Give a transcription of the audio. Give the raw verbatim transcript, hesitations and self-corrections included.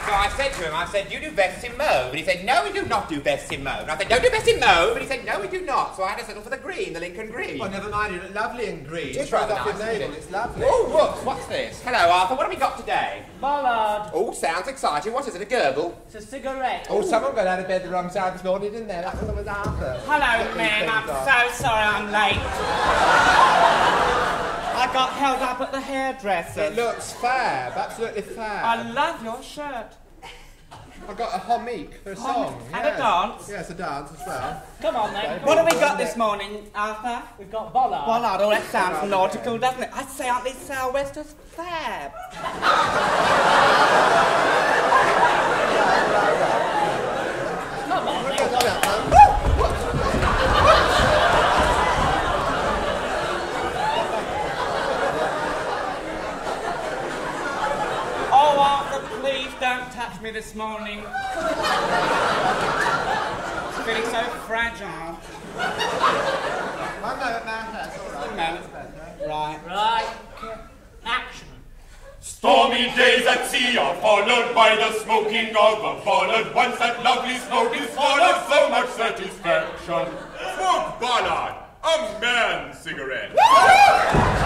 So I said to him, I said, you do best in mauve. And he said, no, we do not do best in mauve. And I said, don't do best in mauve. And he said, no, we do not. So I had to settle for the green, the Lincoln green. Oh, never mind, you look lovely in green. It's rather off nice, your navel. it? It's lovely. Oh, look, what's this? Hello, Arthur, what have we got today? Bollard. Oh, sounds exciting. What is it, a gerbil? It's a cigarette. Oh, someone got out of bed the wrong side this morning, didn't they? That was Arthur. Hello, ma'am. I'm so sorry I'm late. I got held up at the hairdresser. It looks fab, absolutely fab. I love your shirt. I got a homique for a song. And yes. a dance. Yes, a dance as well. Come on, then. What have we got this morning, Arthur? We've got Bollard. Bollard. Oh, that sounds nautical, doesn't it? I'd say, aren't these sou'westers fab? Come on, then. Oh, Arthur, please don't touch me this morning. It's feeling so fragile. One moment, man. That's all right. One moment. Right. Right. Action. Stormy days at sea are followed by the smoking of a bollard. Once that lovely smoke is swallowed, so much satisfaction. Smoke Bollard, a man's cigarette.